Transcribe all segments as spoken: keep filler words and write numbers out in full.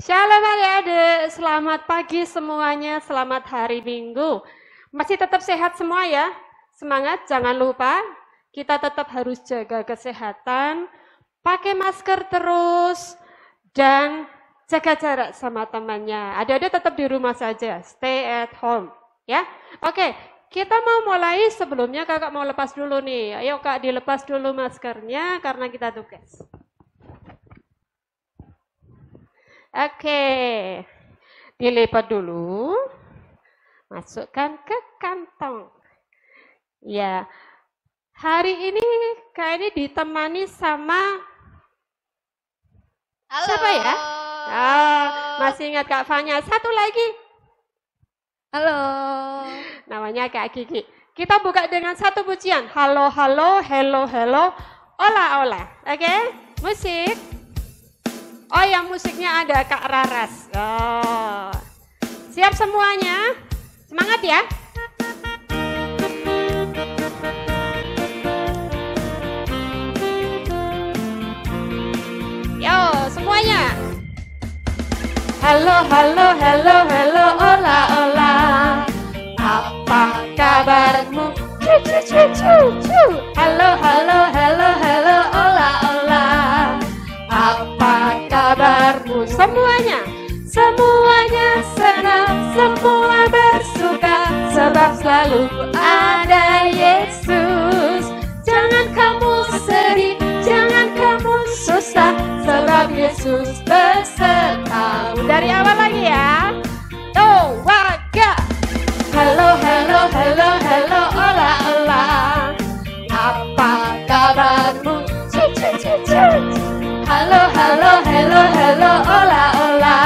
Shalom adik-adik, selamat pagi semuanya, selamat hari Minggu. Masih tetap sehat semua ya? Semangat, jangan lupa kita tetap harus jaga kesehatan, pakai masker terus, dan jaga jarak sama temannya. Adik-adik tetap di rumah saja, stay at home ya. Oke, kita mau mulai. Sebelumnya kakak mau lepas dulu nih. Ayo kak, dilepas dulu maskernya karena kita tugas. Oke, dilipat dulu, masukkan ke kantong. Ya, hari ini Kak ini ditemani sama Halo. siapa ya? Ah, masih ingat Kak Fanya. Satu lagi. Halo. Namanya Kak Gigi. Kita buka dengan satu pujian. Halo, halo, hello, hello, ola, ola. Oke, musik. Oh, yang musiknya ada Kak Raras. Oh. Siap semuanya? Semangat ya. Yo, semuanya. Halo, halo, halo, halo, ola, ola. Apa kabarmu? Cu, cu, cu, cu, cu. Halo, halo, halo, halo, ola, ola. Apa kabarmu semuanya? Semuanya senang, semua bersuka, sebab selalu ada Yesus. Jangan kamu sedih, jangan kamu susah, sebab Yesus besertamu. Dari awal lagi ya. Tuh, warga. Halo, halo, halo, halo, ola, ola. Apa kabarmu? Cu, cu, cu, cu. Halo, halo, halo, halo, ola, ola.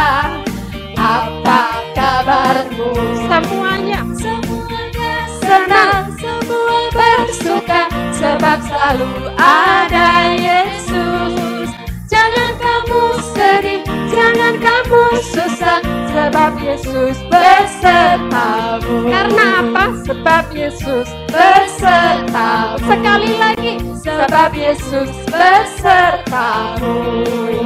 Apa kabarmu? Semuanya, semuanya senang, semua bersuka, sebab selalu ada Yesus. Jangan kamu sedih, jangan kamu susah, sebab Yesus besertamu. Karena apa? Sebab Yesus besertamu. Sekali lagi, sebab Yesus besertamu.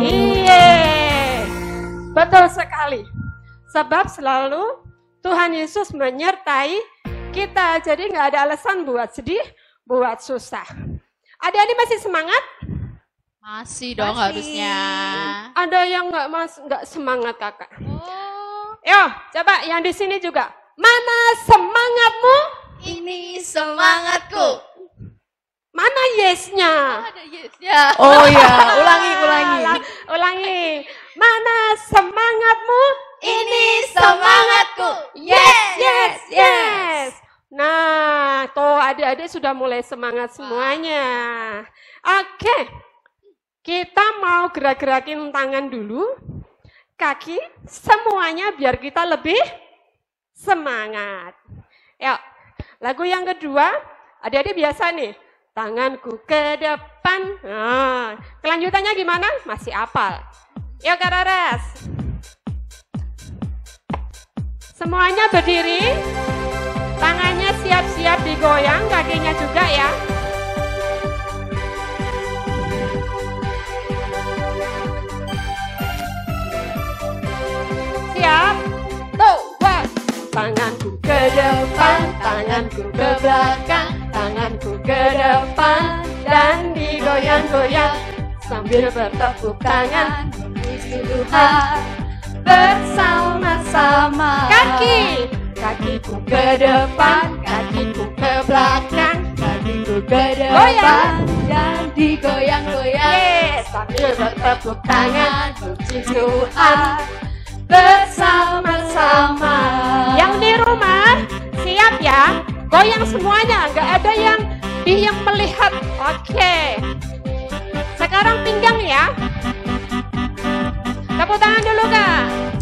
Iya, betul sekali. Sebab selalu Tuhan Yesus menyertai kita. Jadi nggak ada alasan buat sedih, buat susah. Adik-adik masih semangat? Masih dong Masih. harusnya. Ada yang nggak mas nggak semangat kakak? Oh, Yo, coba yang di sini juga. Mana semangatmu? ini semangatku. Mana yesnya? Ada yes-nya. Oh ya, ulangi, ulangi. Ulangi. Mana semangatmu? Ini semangatku. Yes, yes, yes. Nah, tuh adik-adik sudah mulai semangat semuanya. Oke, kita mau gerak-gerakin tangan dulu, kaki, semuanya biar kita lebih semangat. Yuk, lagu yang kedua, adik-adik biasa nih, tanganku ke depan. Nah, kelanjutannya gimana? Masih hafal. Yuk Kak Raras. Semuanya berdiri, tangannya siap-siap digoyang, kakinya juga ya. Siap, tuh, wah. Tanganku ke depan, tanganku ke belakang, tanganku ke depan, dan digoyang-goyang sambil bertepuk tangan, memuji Tuhan bersama-sama. Kaki, kakiku ke depan, kakiku ke belakang, kakiku ke depan, dan digoyang-goyang, yes, sambil bertepuk tangan, memuji Tuhan bersama-sama. Yang di rumah siap ya, goyang semuanya, nggak ada yang diam melihat. Oke, sekarang pinggang ya, tepuk tangan dulu Kak.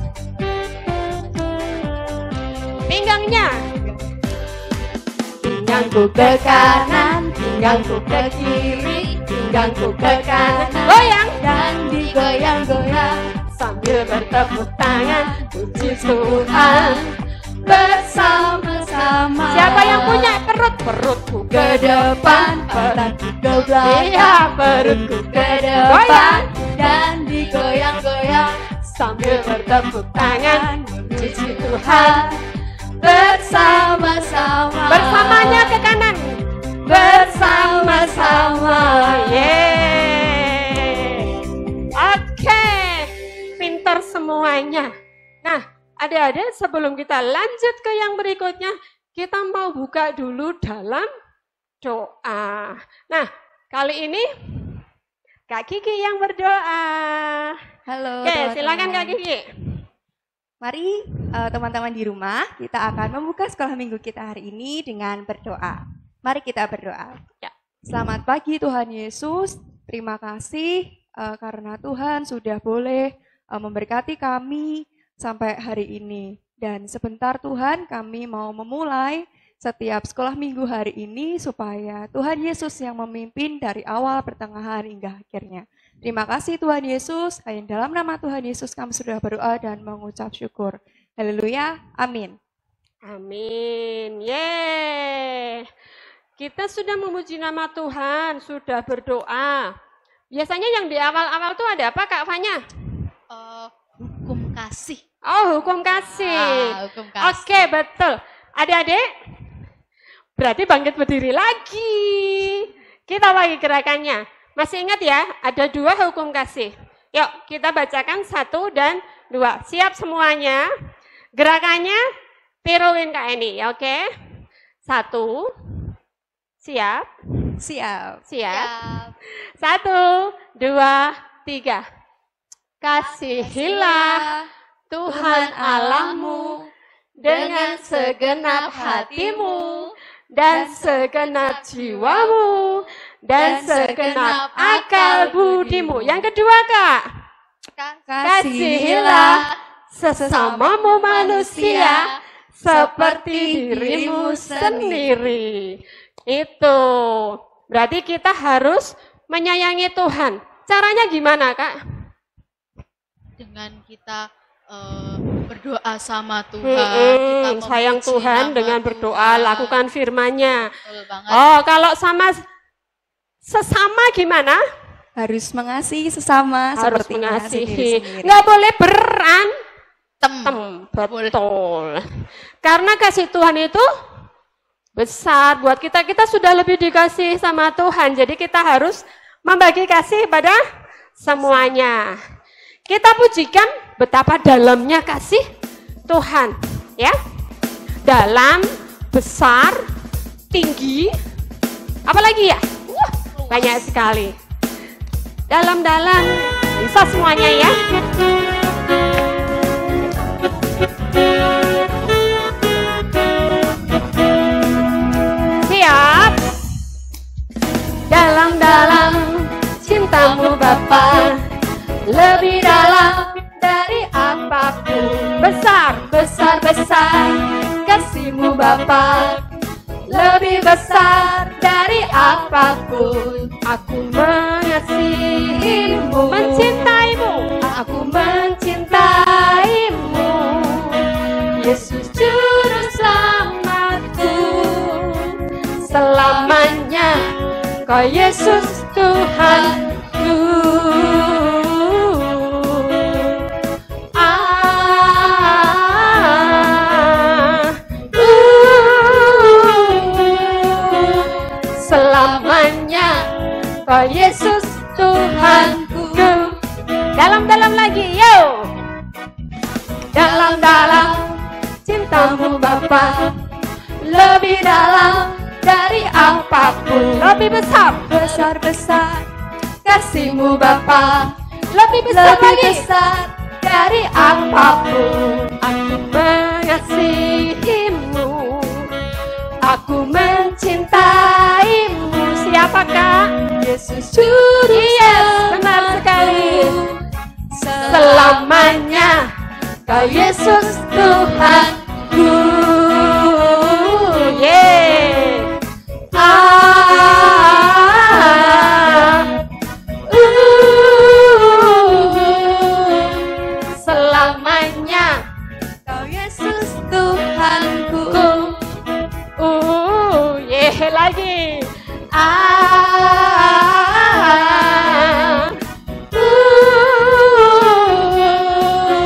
Pinggangnya, pinggangku ke kanan, pinggangku ke kiri, pinggangku ke kanan, goyang dan digoyang-goyang sambil bertepuk tangan, puji Tuhan bersama-sama. Siapa yang punya perut? Perutku ke depan, perutku ke belakang, iya, perutku ke depan, dan digoyang-goyang sambil bertepuk tangan memuji Tuhan. Bersama-sama. Bersamanya ke kanan. Bersama-sama. Yeay. Oke, pinter semuanya. Nah, adik-adik, sebelum kita lanjut ke yang berikutnya, kita mau buka dulu dalam doa. Nah, kali ini Kak Kiki yang berdoa. Halo. Oke, teman-teman. silakan Kak Kiki. Mari uh, teman-teman di rumah, kita akan membuka sekolah minggu kita hari ini dengan berdoa. Mari kita berdoa. Ya. Selamat pagi Tuhan Yesus. Terima kasih uh, karena Tuhan sudah boleh uh, memberkati kami sampai hari ini. Dan sebentar Tuhan, kami mau memulai setiap sekolah minggu hari ini supaya Tuhan Yesus yang memimpin dari awal, pertengahan, hingga akhirnya. Terima kasih Tuhan Yesus, hanya dalam nama Tuhan Yesus kami sudah berdoa dan mengucap syukur. Haleluya, amin. Amin. Yeay. Kita sudah memuji nama Tuhan, sudah berdoa. Biasanya yang di awal-awal tuh ada apa Kak Fanya? Uh, hukum kasih. Oh, hukum kasih. Ah, hukum kasih. Oke, betul. Adik-adik, berarti bangkit berdiri lagi. Kita bagi gerakannya. Masih ingat ya, ada dua hukum kasih. Yuk, kita bacakan satu dan dua. Siap semuanya? Gerakannya, tiruin Kak Eni, oke? Satu, siap, Siap. siap. Siap. Satu, dua, tiga. Kasihilah Tuhan Allahmu dengan segenap hatimu dan segenap jiwamu dan segenap akal budimu. Yang kedua Kak, kasihilah sesamamu manusia seperti dirimu sendiri. Itu berarti kita harus menyayangi Tuhan. Caranya gimana Kak? Dengan kita uh, berdoa sama Tuhan. Hmm, kita sayang memuji Tuhan nama dengan berdoa, Tuhan. lakukan firman-Nya. Betul banget. Oh, kalau sama sesama gimana? Harus mengasihi sesama Harus seperti mengasihi diri mengasihi. sendiri. Nggak boleh berantem. Tem. Betul. Karena kasih Tuhan itu besar buat kita. Kita sudah lebih dikasih sama Tuhan. Jadi kita harus membagi kasih pada semuanya. Kita pujikan betapa dalamnya kasih Tuhan, ya. Dalam, besar, tinggi, apalagi ya? Wah, banyak sekali. Dalam-dalam, bisa semuanya ya. Siap. Dalam-dalam cintamu Bapa, lebih dalam dari apapun. Besar, besar, besar kasih-Mu Bapa, lebih besar dari apapun. Aku mengasihi-Mu, mencintaimu. Aku mencintaimu, Yesus Juru Selamatku. Selamanya Kau Yesus Tuhanku. Oh Yesus Tuhanku. Dalam-dalam lagi, yo. Dalam-dalam cintamu Bapa, lebih dalam dari apapun. Lebih besar, besar-besar kasih-Mu Bapa, lebih besar Lebih lagi besar dari apapun. Aku mengasihi-Mu, aku mencintaimu. Siapakah? Yesus Juru Yes, benar sekali. Selamanya Kau Yesus Tuhanku. Yeah. Ah, uh, selamanya Kau Yesus Tuhanku. Uh, yeah, lagi. Ah, uh,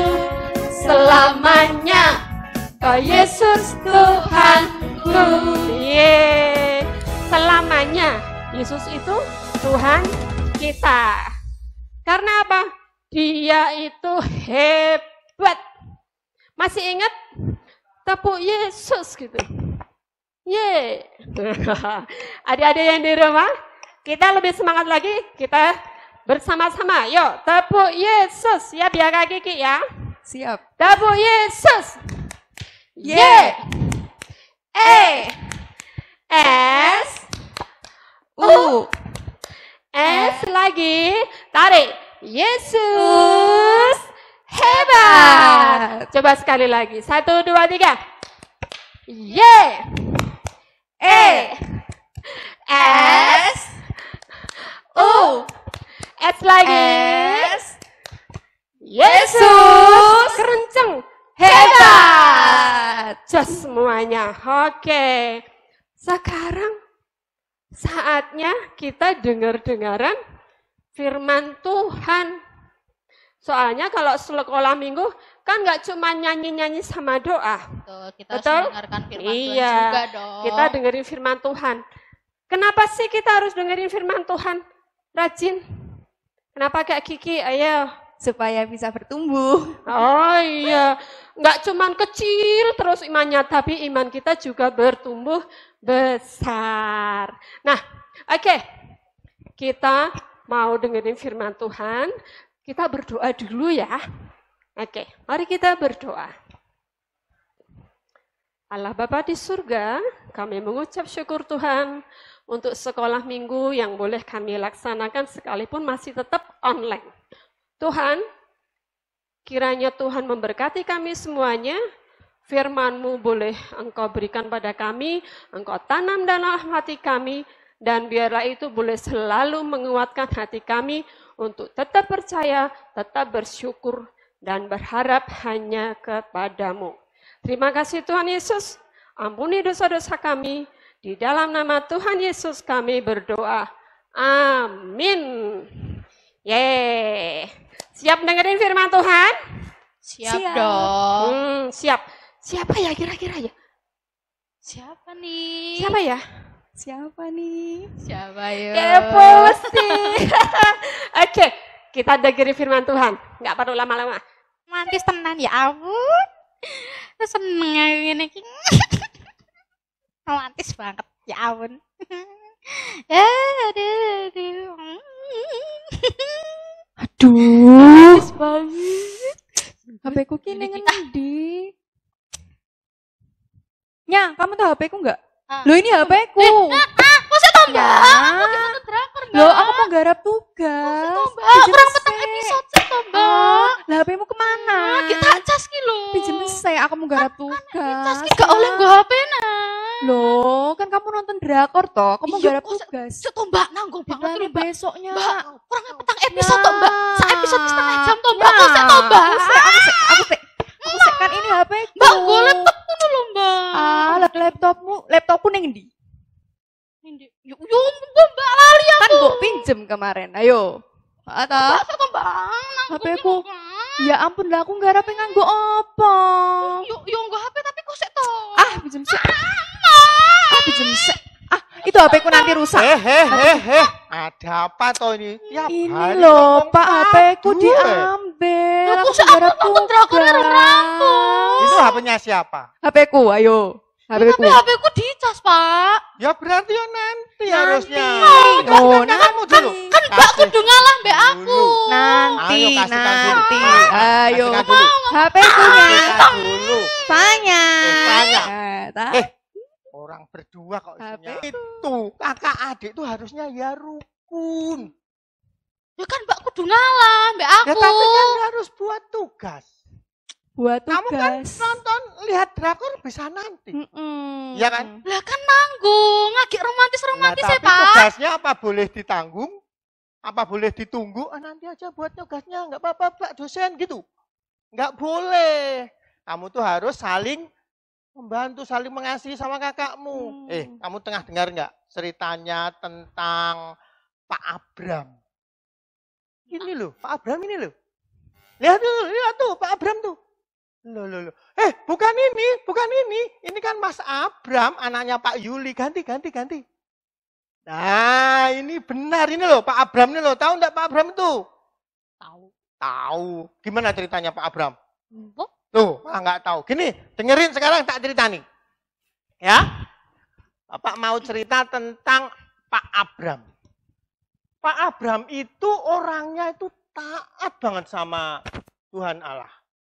Pokoknya Yesus itu Tuhan kita. Karena apa? Dia itu hebat. Masih ingat tepuk Yesus gitu. Ye. Adik-adik yang di rumah, kita lebih semangat lagi. Kita bersama-sama. Yuk, tepuk Yesus ya biar Kak Kiki ya. Siap. Tepuk Yesus. Ye. Ye. E. S. U. S lagi. Tarik. Yesus hebat. Coba sekali lagi. Satu, dua, tiga. Ye. E. S. U. S lagi. S. Yesus kenceng hebat. Just semuanya. Oke. Sekarang saatnya kita dengar-dengaran firman Tuhan. Soalnya kalau sekolah minggu kan nggak cuma nyanyi-nyanyi sama doa. Betul, kita Betul? harus mendengarkan firman Iya, Tuhan juga dong. kita dengerin firman Tuhan. Kenapa sih kita harus dengerin firman Tuhan? Rajin. Kenapa Kak Kiki? Ayo. Supaya bisa bertumbuh. Oh iya, nggak cuman kecil terus imannya, tapi iman kita juga bertumbuh besar. Nah, oke, okay. Kita mau dengerin firman Tuhan, kita berdoa dulu ya. Oke, okay. Mari kita berdoa. Allah Bapa di surga, kami mengucap syukur Tuhan untuk sekolah minggu yang boleh kami laksanakan sekalipun masih tetap online. Tuhan, kiranya Tuhan memberkati kami semuanya, firman-Mu boleh Engkau berikan pada kami, Engkau tanam dalam hati kami, dan biarlah itu boleh selalu menguatkan hati kami untuk tetap percaya, tetap bersyukur, dan berharap hanya kepadamu. Terima kasih Tuhan Yesus, ampuni dosa-dosa kami, di dalam nama Tuhan Yesus kami berdoa. Amin. Yeay. Siap dengerin firman Tuhan? Siap, Siap. dong. Hmm, siap. Siapa ya kira-kira ya? Siapa nih? Siapa ya? Siapa nih? Siapa ya? Kepo sih. Oke, kita dengerin firman Tuhan. Nggak perlu lama-lama. Mantis tenan ya ampun. Seneng ya ini. Romantis banget ya ampun. Aduh, aduh. Aduh. banget. H P ku kini ngendi? Nya, kamu tahu H P ku enggak? Ah. Loh ini H P ku. Ah, masa tambah? Ya. Aku gimana drakor, Mbak? Loh, aku mau garap tugas. Mbak, Pinjem kurang se. petang episode sih toh, Mbak. Ah, lah H P mu kemana? Kita cas ki lho. Pinjem se, aku mau garap Cas tugas. ki gak oleh nggo H P nah. Loh, kan kamu nonton drakor toh, kamu mau Iya, garap kok se- tugas. Cuk toh, Mbak, nanggung banget Diplani lho, Mbak. besoknya. Mbak, kurang petang episode toh, Mbak. Sa episode ki setengah jam toh, Mbak. Ya, Kok sik toh, Mbak? Aku sek, aku sek, aku sek. Aku sek kan ini H P ku. Mbak, nggo laptop ngono lho, Mbak. Ah, lap- laptopmu, laptopku ning ndi? Ndi? Yo yo Mbak, Mbak lali aku. Kan mbok pinjem kemarin. Ayo. Atau Mbak, sok toh, Mbak. Nanggung H P ku. ki, Mbak. Ya ampun lah aku ngarape nganggo apa? Yo yo nggo H P tapi kok sik toh. Ah, pinjem sek. Ah, pinjem sek. Ah, itu H P ku nanti rusak. Eh, eh, eh, eh. Ada apa toh ini? Tiap Ini hari loh, ngomong Pak, H P ku padu, eh. diambil. Loh, Aku kok sek nggarap aku nonton drakornya tugas. rampung. Itu H P-nya siapa? H P ku, ayo. H P ku. Tapi H P ku dicas, Pak. Ya berarti ya nanti harusnya. Oh, Kasihkan kamu nanti. dulu. Kan Mbak Kasih kudu ngalah mbak aku. dulu. Nanti, Ayo, kasihkan dulu. nanti. Ah, Ayo. kasihkan dulu. H P ku nya. Kasihkan dulu. Tanya. Eh, tanya. Eh, ta- Eh, orang berdua kok H P isinya. Itu kakak adik itu harusnya ya rukun. Ya kan Mbak kudu ngalah mbak Ya aku. tapi kan harus buat tugas. buat Kamu kan tugas. nonton lihat drakor bisa nanti. Mm-mm. Iya kan? Lah kan nanggung, ngagik Nah, romantis-romantis ya tapi Pak. tugasnya apa boleh ditanggung? Apa boleh ditunggu? Ah, nanti aja buat tugasnya, nggak apa-apa Pak dosen gitu. Nggak boleh. Kamu tuh harus saling membantu, saling mengasihi sama kakakmu. Hmm. Eh, kamu tengah dengar nggak ceritanya tentang Pak Abram? Ini loh, Pak Abram ini loh. Lihat tuh, lihat tuh, Pak Abram tuh. Loh, loh, loh. Eh, bukan ini, bukan ini. Ini kan Mas Abram, anaknya Pak Yuli. Ganti, ganti, ganti. Nah, ini benar ini loh, Pak Abram ini loh. Tahu enggak Pak Abram itu? Tahu. Tahu. Gimana ceritanya Pak Abram? Mbok. Tuh, ah, nggak tahu. Gini, dengerin sekarang tak cerita nih. Ya, Bapak mau cerita tentang Pak Abram. Pak Abram itu orangnya itu taat banget sama Tuhan Allah.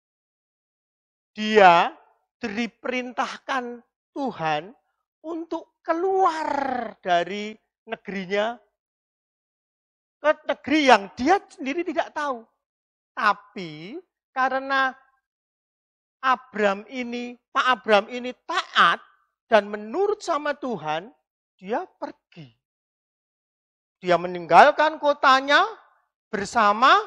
Dia diperintahkan Tuhan untuk keluar dari negerinya ke negeri yang dia sendiri tidak tahu. Tapi karena Abram ini, Pak Abram ini taat dan menurut sama Tuhan, dia pergi. Dia meninggalkan kotanya bersama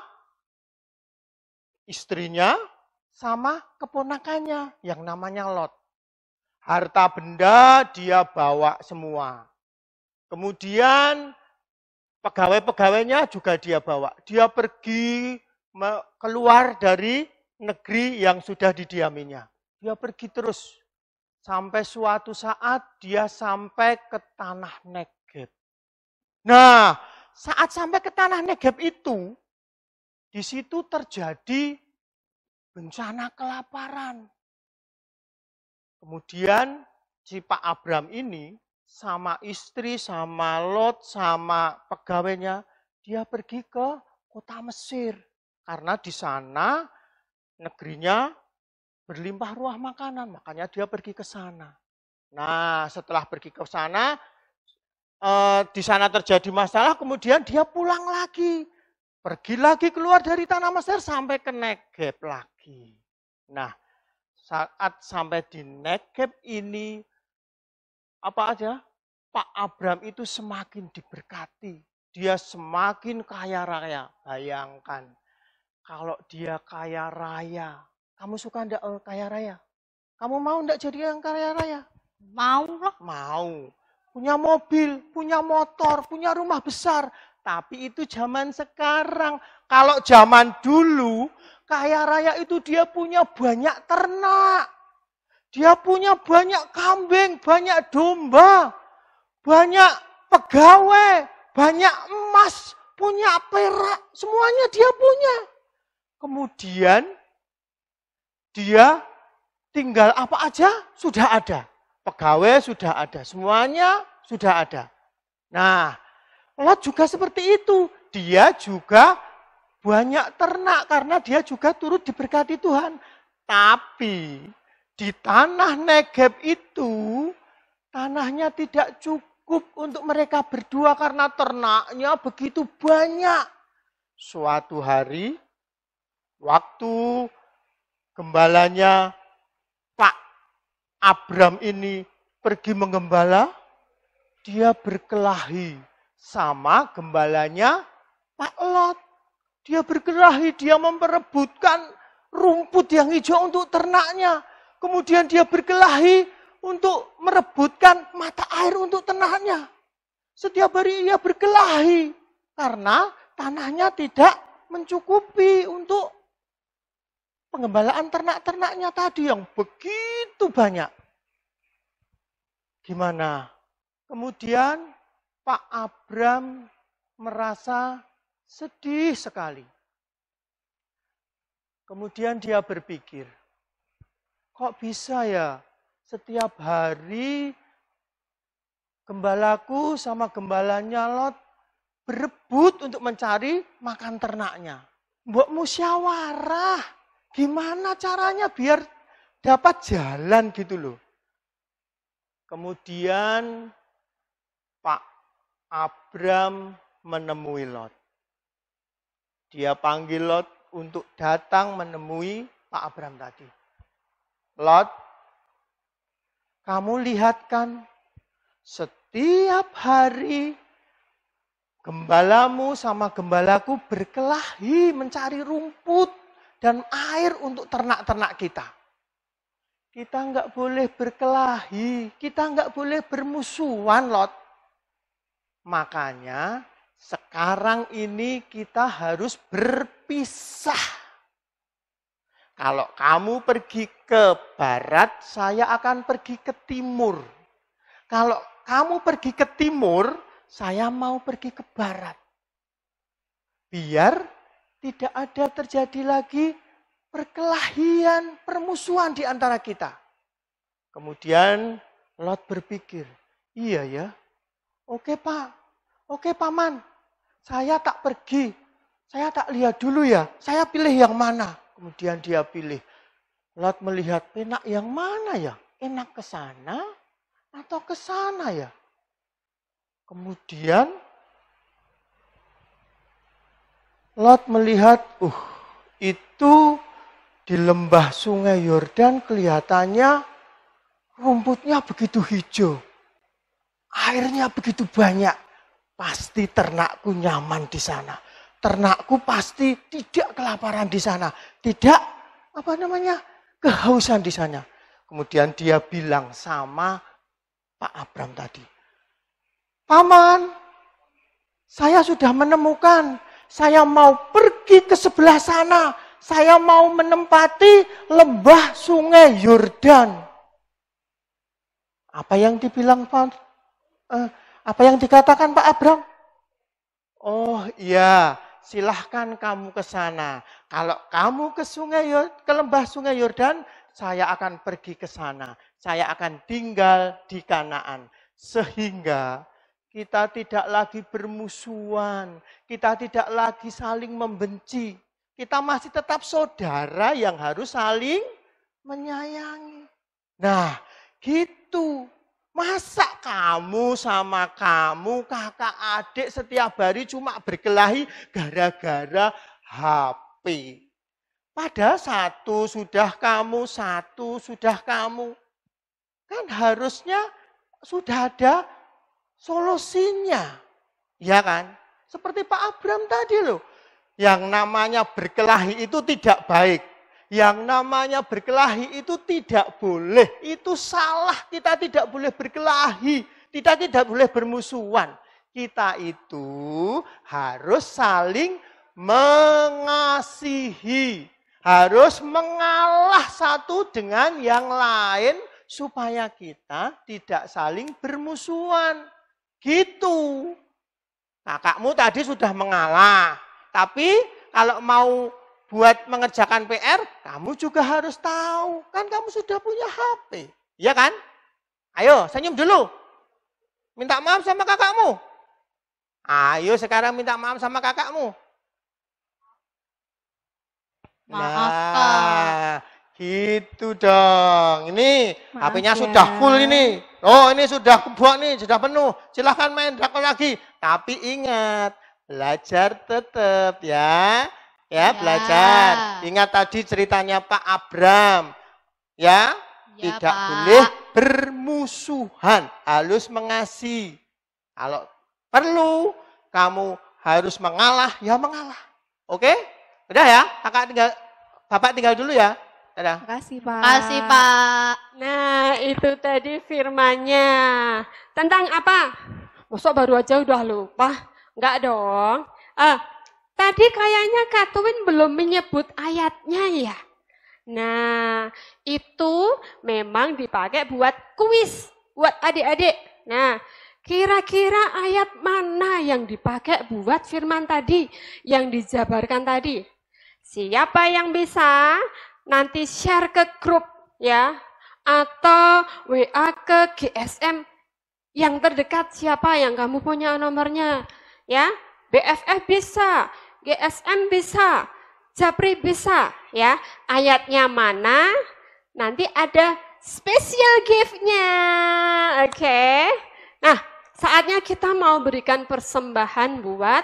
istrinya sama keponakannya yang namanya Lot. Harta benda dia bawa semua. Kemudian pegawai-pegawainya juga dia bawa. Dia pergi keluar dari negeri yang sudah didiaminya. Dia pergi terus. Sampai suatu saat dia sampai ke tanah Negeb. Nah, saat sampai ke tanah Negeb itu, di situ terjadi bencana kelaparan. Kemudian si Pak Abram ini sama istri, sama Lot, sama pegawainya, dia pergi ke kota Mesir. Karena di sana negerinya berlimpah ruah makanan, makanya dia pergi ke sana. Nah, setelah pergi ke sana, eh, di sana terjadi masalah, kemudian dia pulang lagi. Pergi lagi keluar dari tanah Mesir sampai ke Negeb lagi. Nah, saat sampai di Negeb ini, apa aja? Pak Abram itu semakin diberkati. Dia semakin kaya raya. Bayangkan, kalau dia kaya raya, kamu suka enggak kaya raya? Kamu mau enggak jadi yang kaya raya? Mau lah. Mau. Punya mobil, punya motor, punya rumah besar. Tapi itu zaman sekarang. Kalau zaman dulu, kaya raya itu dia punya banyak ternak. Dia punya banyak kambing, banyak domba, banyak pegawai, banyak emas, punya perak. Semuanya dia punya. Kemudian dia tinggal apa aja sudah ada. Pegawai sudah ada, semuanya sudah ada. Nah, Lot juga seperti itu. Dia juga banyak ternak karena dia juga turut diberkati Tuhan. Tapi di tanah Negeb itu, tanahnya tidak cukup untuk mereka berdua karena ternaknya begitu banyak. Suatu hari, waktu gembalanya Pak Abram ini pergi menggembala, dia berkelahi sama gembalanya Pak Lot. Dia berkelahi, dia memperebutkan rumput yang hijau untuk ternaknya. Kemudian dia berkelahi untuk merebutkan mata air untuk ternaknya. Setiap hari ia berkelahi karena tanahnya tidak mencukupi untuk penggembalaan ternak-ternaknya tadi yang begitu banyak. Gimana? Kemudian Pak Abram merasa sedih sekali. Kemudian dia berpikir, kok bisa ya setiap hari gembalaku sama gembalanya Lot berebut untuk mencari makan ternaknya. Mbok musyawarah, gimana caranya biar dapat jalan gitu loh. Kemudian Pak Abram menemui Lot. Dia panggil Lot untuk datang menemui Pak Abram tadi. Lot, kamu lihat kan setiap hari gembalamu sama gembalaku berkelahi mencari rumput dan air untuk ternak-ternak kita. Kita nggak boleh berkelahi, kita nggak boleh bermusuhan, Lot. Makanya sekarang ini kita harus berpisah. Kalau kamu pergi ke barat, saya akan pergi ke timur. Kalau kamu pergi ke timur, saya mau pergi ke barat. Biar tidak ada terjadi lagi perkelahian, permusuhan di antara kita. Kemudian Lot berpikir, iya ya, oke Pak, oke Paman, saya tak pergi, saya tak lihat dulu ya, saya pilih yang mana. Kemudian dia pilih. Lot melihat, enak yang mana ya? Enak ke sana atau ke sana ya? Kemudian Lot melihat, uh, itu di lembah sungai Yordan kelihatannya rumputnya begitu hijau. Airnya begitu banyak. Pasti ternakku nyaman di sana. Ternakku pasti tidak kelaparan di sana. Tidak, apa namanya, kehausan di sana. Kemudian dia bilang sama Pak Abram tadi. Paman, saya sudah menemukan. Saya mau pergi ke sebelah sana. Saya mau menempati lembah sungai Yordan. Apa yang dibilang Pak? Eh, apa yang dikatakan Pak Abram? Oh iya, silahkan kamu ke sana. Kalau kamu ke sungai ke lembah sungai Yordan, saya akan pergi ke sana. Saya akan tinggal di Kanaan. Sehingga kita tidak lagi bermusuhan. Kita tidak lagi saling membenci. Kita masih tetap saudara yang harus saling menyayangi. Nah, gitu. Masa kamu sama kamu, kakak adik setiap hari cuma berkelahi gara-gara H P. Padahal satu sudah kamu, satu sudah kamu. Kan harusnya sudah ada solusinya. Ya kan? Seperti Pak Abram tadi loh. Yang namanya berkelahi itu tidak baik. Yang namanya berkelahi itu tidak boleh. Itu salah. Kita tidak boleh berkelahi. Kita tidak boleh bermusuhan. Kita itu harus saling mengasihi. Harus mengalah satu dengan yang lain. Supaya kita tidak saling bermusuhan. Gitu. Kakakmu tadi sudah mengalah. Tapi kalau mau buat mengerjakan P R, kamu juga harus tahu. Kan kamu sudah punya H P. Iya kan? Ayo, senyum dulu. Minta maaf sama kakakmu. Ayo sekarang minta maaf sama kakakmu. Maaf, Nah, gitu dong. Ini Maaf H P-nya ya. sudah full ini. Oh, ini sudah kebok nih, sudah penuh. Silahkan main drakor lagi. Tapi ingat, belajar tetap ya. Ya, Ya. belajar. Ingat tadi ceritanya Pak Abram. Ya, Ya, tidak Pak. boleh bermusuhan, harus mengasihi. Kalau perlu kamu harus mengalah, ya mengalah. Oke? Udah ya, kakak tinggal, bapak tinggal dulu ya. Dadah. Makasih Pak. Kasih Pak. Nah, itu tadi firmannya. Tentang apa? Masa baru aja udah lupa? Enggak dong. Ah, tadi kayaknya Katwin belum menyebut ayatnya ya. Nah, itu memang dipakai buat kuis, buat adik-adik. Nah, kira-kira ayat mana yang dipakai buat firman tadi, yang dijabarkan tadi? Siapa yang bisa nanti share ke grup ya, atau W A ke G S M yang terdekat siapa yang kamu punya nomornya ya, B F F bisa, G S M bisa, Japri bisa ya. Ayatnya mana? Nanti ada special gift-nya. Oke. Okay. Nah, saatnya kita mau berikan persembahan buat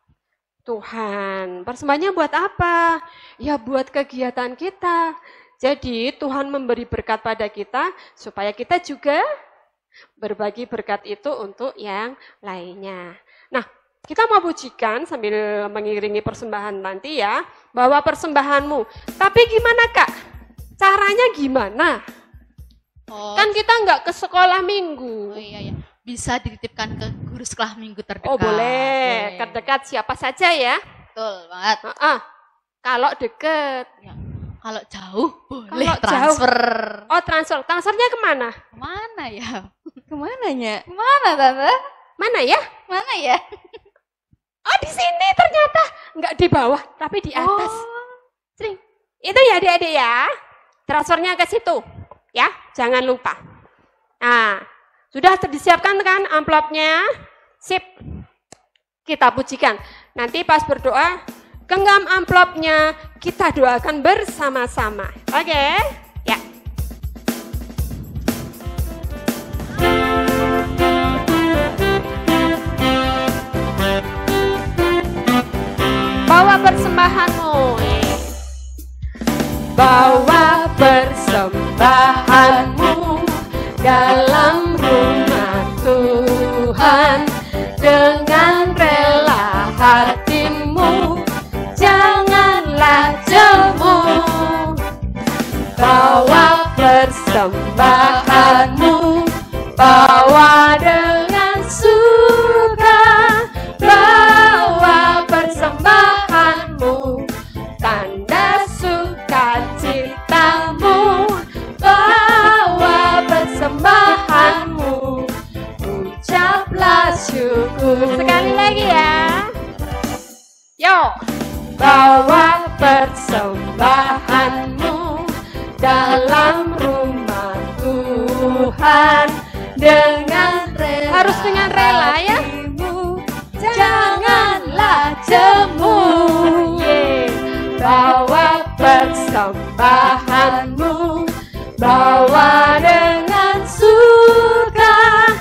Tuhan. Persembahannya buat apa? Ya buat kegiatan kita. Jadi Tuhan memberi berkat pada kita supaya kita juga berbagi berkat itu untuk yang lainnya. Nah, kita mau pujikan sambil mengiringi persembahan nanti ya. Bawa persembahanmu. Tapi gimana Kak? Caranya gimana? Oh, Kan kita nggak ke sekolah minggu. oh iya ya. Bisa dititipkan ke guru sekolah minggu terdekat. Oh boleh, Boleh. terdekat siapa saja ya. Betul banget. Ah, kalau deket. Ya. Kalau jauh boleh Kalau jauh. transfer. Oh transfer, transfernya kemana? Kemana ya? Kemananya? Kemana Tante? Mana ya? Mana ya? Oh, di sini ternyata nggak di bawah, tapi di atas. Oh. Sering. Itu ya adik-adik ya. Transfernya ke situ. Ya, jangan lupa. Nah, sudah disiapkan kan amplopnya? Sip. Kita pujikan. Nanti pas berdoa, genggam amplopnya, kita doakan bersama-sama. Oke? Ya. Bawa persembahanmu. Bawa persembahanmu dalam rumah Tuhan dengan rela hatimu, janganlah jemu. Bawa persembahanmu, bawa dengan suka, bawa persembahanmu, tanda sukacitamu, bawa persembahanmu, ucaplah syukur. Sekali lagi ya. Yo, bawa persembahanmu dalam rumah Tuhan dengan rela, harus dengan rela ya. Janganlah jemu. Bawa persembahanmu, bawa dengan suka,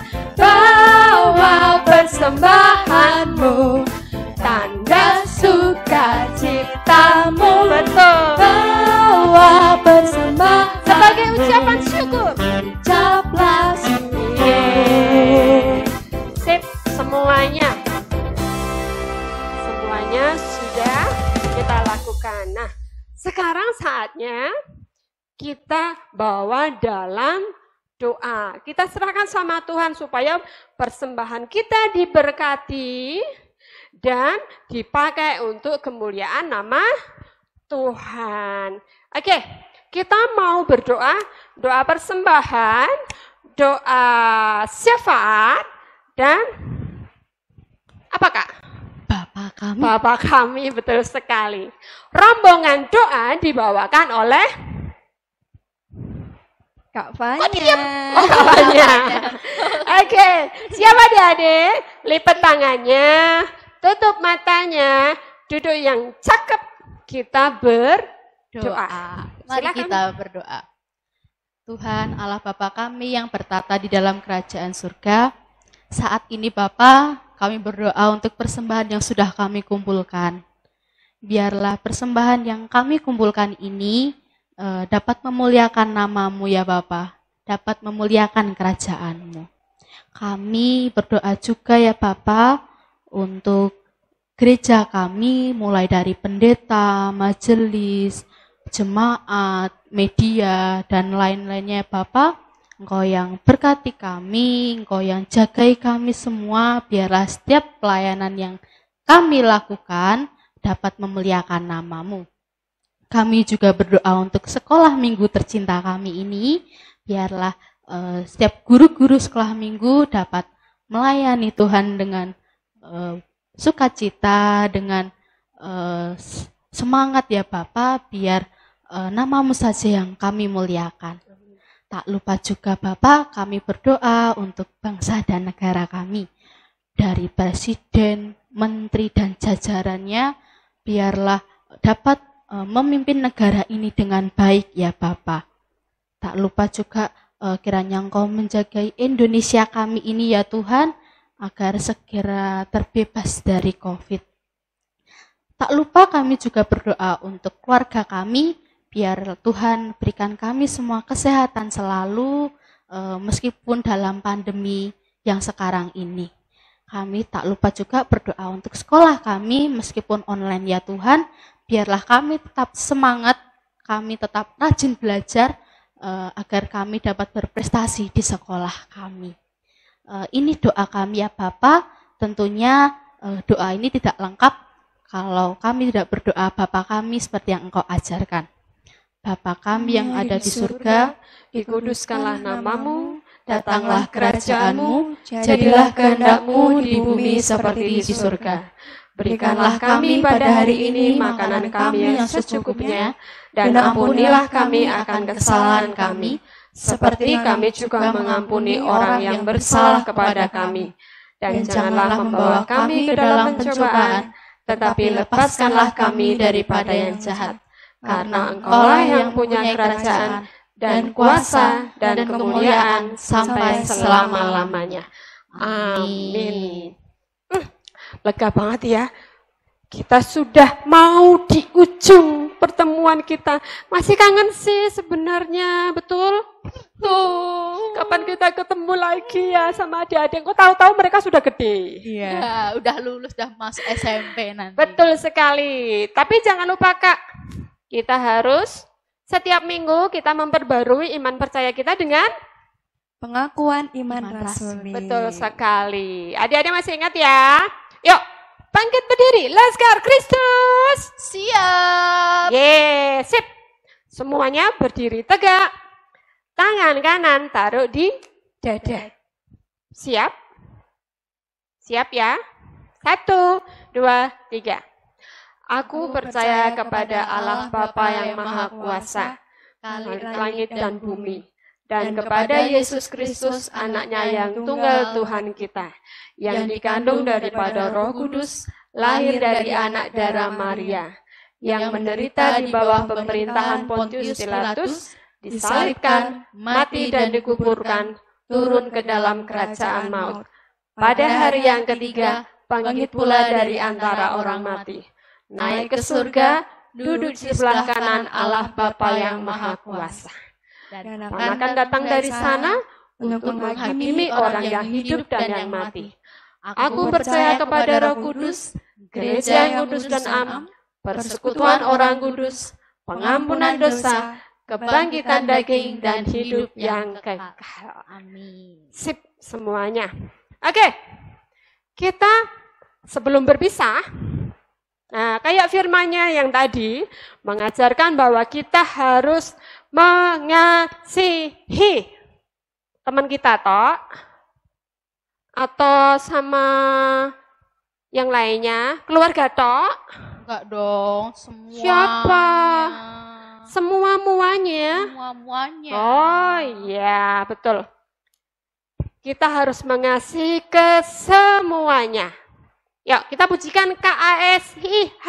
bawa persembahanmu, tanda sukacitamu. Betul. Bawa persembahan sebagai ucapan syukur. Ucaplah syukur. Sip, semuanya. Semuanya sudah kita lakukan. Nah, sekarang saatnya kita bawa dalam doa. Kita serahkan sama Tuhan supaya persembahan kita diberkati dan dipakai untuk kemuliaan nama Tuhan. Oke, kita mau berdoa, doa persembahan, doa syafaat, dan apa Kak? Bapak kami. Bapak kami, betul sekali. Rombongan doa dibawakan oleh Kak Fanya. Oh, kawannya. Oke, siapa adik-adik? Lipat tangannya, tutup matanya, duduk yang cakep. Kita berdoa. Doa. Mari Silakan. kita berdoa. Tuhan Allah Bapa kami yang bertata di dalam kerajaan surga, saat ini Bapa, kami berdoa untuk persembahan yang sudah kami kumpulkan. Biarlah persembahan yang kami kumpulkan ini eh, dapat memuliakan nama-Mu ya Bapa, dapat memuliakan kerajaan-Mu. Kami berdoa juga ya Bapa untuk gereja kami, mulai dari pendeta, majelis, jemaat, media, dan lain-lainnya Bapa. Engkau yang berkati kami, Engkau yang jagai kami semua, biarlah setiap pelayanan yang kami lakukan dapat memuliakan nama-Mu. Kami juga berdoa untuk sekolah minggu tercinta kami ini, biarlah uh, setiap guru-guru sekolah minggu dapat melayani Tuhan dengan uh, sukacita, dengan uh, semangat ya Bapa, biar uh, nama-Mu saja yang kami muliakan. Tak lupa juga Bapak, kami berdoa untuk bangsa dan negara kami. Dari presiden, menteri, dan jajarannya, biarlah dapat uh, memimpin negara ini dengan baik ya Bapak. Tak lupa juga uh, kiranya Engkau menjagai Indonesia kami ini ya Tuhan, agar segera terbebas dari COVID. Tak lupa kami juga berdoa untuk keluarga kami, biar Tuhan berikan kami semua kesehatan selalu, e, meskipun dalam pandemi yang sekarang ini. Kami tak lupa juga berdoa untuk sekolah kami, meskipun online ya Tuhan, biarlah kami tetap semangat, kami tetap rajin belajar, e, agar kami dapat berprestasi di sekolah kami. E, ini doa kami ya Bapa. Tentunya e, doa ini tidak lengkap kalau kami tidak berdoa Bapa kami seperti yang Engkau ajarkan. Bapa kami yang ada di surga, dikuduskanlah namamu, datanglah kerajaanmu, jadilah kehendak-mu di bumi seperti di surga. Berikanlah kami pada hari ini makanan kami yang secukupnya, dan ampunilah kami akan kesalahan kami, seperti kami juga mengampuni orang yang bersalah kepada kami. Dan janganlah membawa kami ke dalam pencobaan, tetapi lepaskanlah kami daripada yang jahat. Karena Engkaulah yang punya kerajaan, dan kuasa, dan kemuliaan sampai selama-lamanya. Amin. Hmm, lega banget ya. Kita sudah mau di ujung pertemuan kita. Masih kangen sih sebenarnya, betul? Tuh, kapan kita ketemu lagi ya sama adik-adik? Kok tahu-tahu mereka sudah gede. Iya, ya, udah lulus, udah masuk S M P nanti. Betul sekali. Tapi jangan lupa Kak, kita harus setiap minggu kita memperbarui iman percaya kita dengan pengakuan iman, Iman rasuli. betul sekali. Adik-adik masih ingat ya? Yuk, bangkit berdiri. Laskar Kristus. Siap. Yes, sip. Semuanya berdiri tegak. Tangan kanan taruh di dada. Siap? Siap ya? Satu, dua, tiga. Aku percaya kepada Allah Bapa yang Maha Kuasa, langit dan bumi, dan kepada Yesus Kristus, anaknya yang tunggal Tuhan kita, yang dikandung daripada Roh Kudus, lahir dari anak darah Maria, yang menderita di bawah pemerintahan Pontius Pilatus, disalibkan, mati dan dikuburkan, turun ke dalam kerajaan maut. Pada hari yang ketiga, bangkit pula dari antara orang mati, naik ke surga, duduk di sebelah kanan Allah Bapa yang Maha Kuasa. Dan akan datang dari sana untuk menghakimi orang yang hidup dan yang mati. Aku percaya kepada Roh Kudus, gereja yang kudus dan am, persekutuan orang kudus, pengampunan dosa, kebangkitan daging, dan hidup yang kekal. Amin. Sip semuanya. Oke, kita sebelum berpisah, nah kayak firmannya yang tadi, mengajarkan bahwa kita harus mengasihi teman kita toh, atau sama yang lainnya, keluarga toh. Enggak dong, semua. Siapa? Semua-muanya. Semua-muanya. Oh iya, betul. Kita harus mengasihi ke semuanya. Yuk, kita pujikan K A S I H.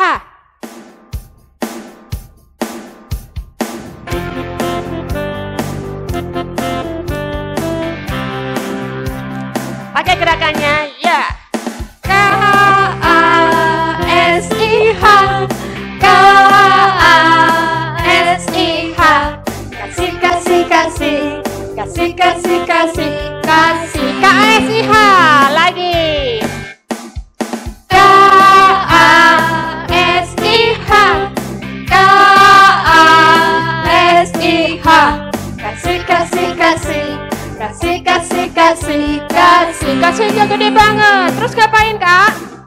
Pakai gerakannya, ya. K A S I H. K A S I H. Kasih, kasih, kasih. Kasih, kasih, kasih. Kasih. K A S I H. Lagi. K A S I H. K A S I H. Kasih, kasih, kasih. Kasih, kasih, kasih. Kasih. Kasihnya gede banget. Terus ngapain, Kak?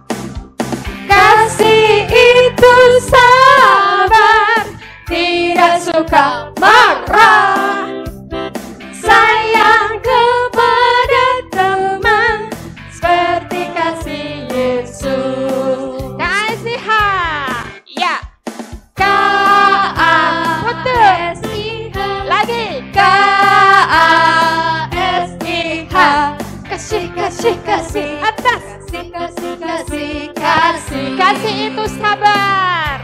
Kasih itu sabar, tidak suka marah, sayang kepada teman, seperti kasih Yesus. K A S I H. Ya. K A S I H. Lagi. K A S I H. Kasih, kasih, kasih. Atas. Kasih, kasih, kasih. Kasih. Kasih itu sabar.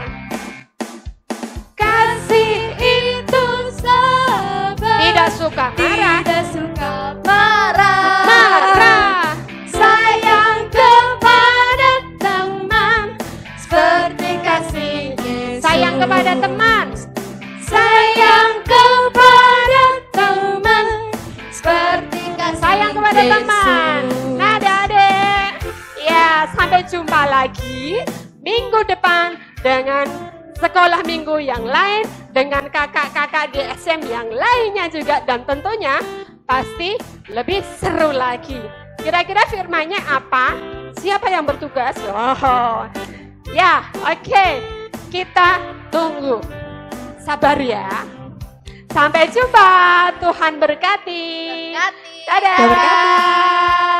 Kasih itu sabar. Tidak suka marah. Tidak suka marah. Marah. Sayang kepada teman, seperti kasih Yesus. Sayang kepada teman. Sayang kepada teman, seperti kasih sayang kepada Yesus. Teman. Nah, adik-adik, ya sampai jumpa lagi minggu depan dengan sekolah minggu yang lain, dengan kakak-kakak D S M yang lainnya juga, dan tentunya pasti lebih seru lagi. Kira-kira firmannya apa? Siapa yang bertugas? Oh, ya, oke. Okay. Kita tunggu. Sabar ya. Sampai jumpa. Tuhan berkati. Berkati. Dadah. Tuhan berkati.